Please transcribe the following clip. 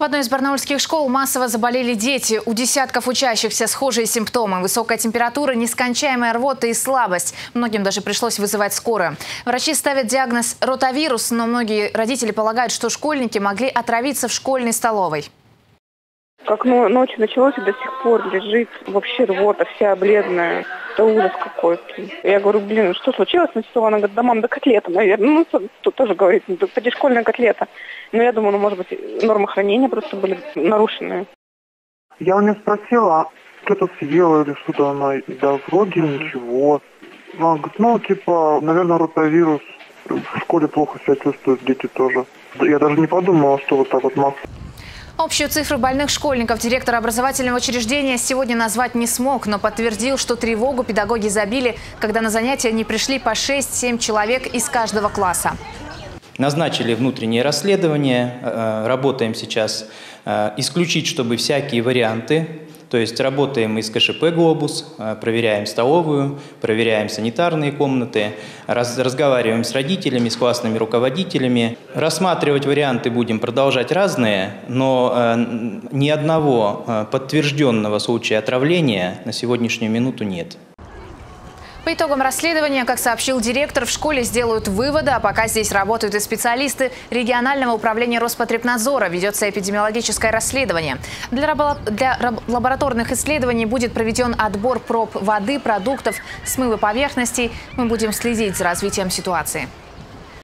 В одной из барнаульских школ массово заболели дети. У десятков учащихся схожие симптомы. Высокая температура, нескончаемая рвота и слабость. Многим даже пришлось вызывать скорую. Врачи ставят диагноз ротавирус, но многие родители полагают, что школьники могли отравиться в школьной столовой. Как ночью началось и до сих пор лежит вообще рвота, вся бледная. Это ужас какой-то. Я говорю, что случилось? Она говорит, да, мам, да котлета, наверное. Тут тоже говорит, да поди школьная котлета. Но я думаю, может быть, нормы хранения просто были нарушены. Я у нее спросила, что-то съела или что-то она, да вроде ничего. Она говорит, наверное, ротавирус. В школе плохо себя чувствуют дети тоже. Я даже не подумала, что вот так вот массово. Общую цифру больных школьников директор образовательного учреждения сегодня назвать не смог, но подтвердил, что тревогу педагоги забили, когда на занятия не пришли по 6-7 человек из каждого класса. Назначили внутреннее расследование, работаем сейчас исключить, чтобы всякие варианты, то есть работаем из КШП «Глобус», проверяем столовую, проверяем санитарные комнаты, разговариваем с родителями, с классными руководителями. Рассматривать варианты будем продолжать разные, но ни одного подтвержденного случая отравления на сегодняшнюю минуту нет. По итогам расследования, как сообщил директор, в школе сделают выводы, а пока здесь работают и специалисты регионального управления Роспотребнадзора. Ведется эпидемиологическое расследование. Для лабораторных исследований будет проведен отбор проб воды, продуктов, смывы поверхностей. Мы будем следить за развитием ситуации.